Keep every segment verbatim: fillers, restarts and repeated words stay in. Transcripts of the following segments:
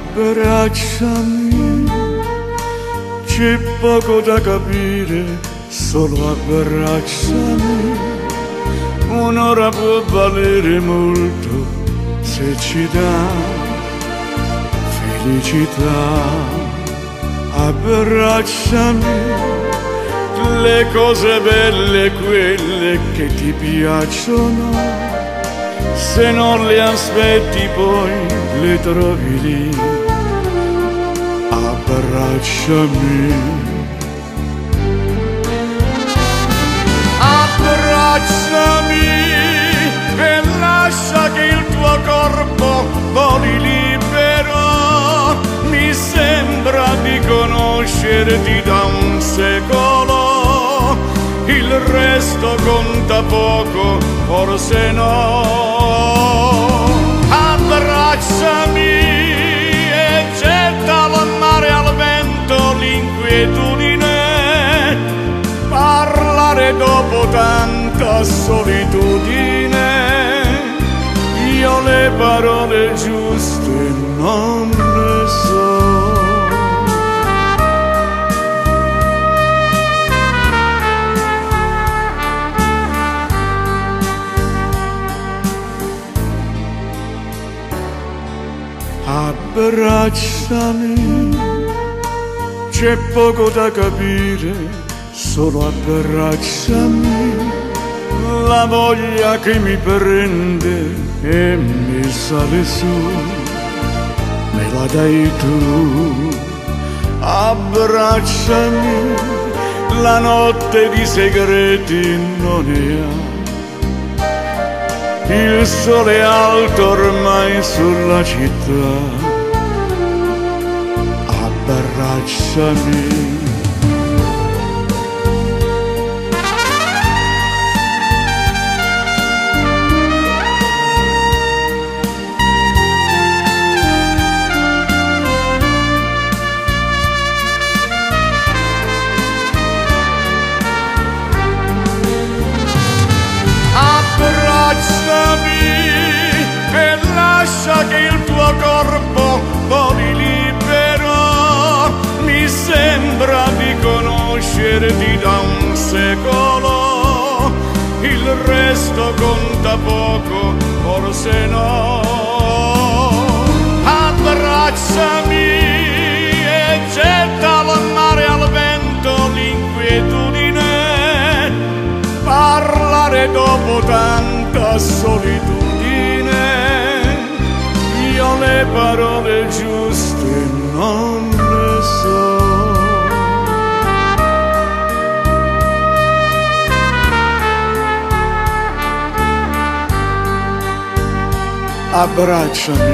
abbracciami, c'è poco da capire, solo abbracciami. Un'ora può valere molto se ci dà felicità. Abbracciami, le cose belle, quelle che ti piacciono, se non le aspetti poi le trovi lì. Abbracciami, abbracciami e lascia che il tuo corpo voli libero. Mi sembra di conoscerti da un secolo, il resto conta poco, forse no. Abbracciami e getta al mare, al vento l'inquietudine, parlare dopo tanta solitudine. Io le parole giuste non le so. Abbracciami, c'è poco da capire, solo abbracciami. La voglia che mi prende e mi sale su, me la dai tu. Abbracciami, la notte di segreti non ne ha. Il sole è alto ormai sulla città. Abbracciami. E lascia che il tuo corpo voli libero. Mi sembra di conoscerti da un secolo, il resto conta poco, forse no. Abbracciami e getta al mare, al vento l'inquietudine, parlare dopo tanta solitudine. Io le parole giuste non le so. Abbracciami,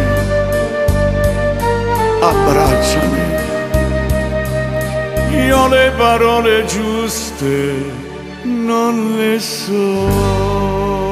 abbracciami. Io le parole giuste non le so.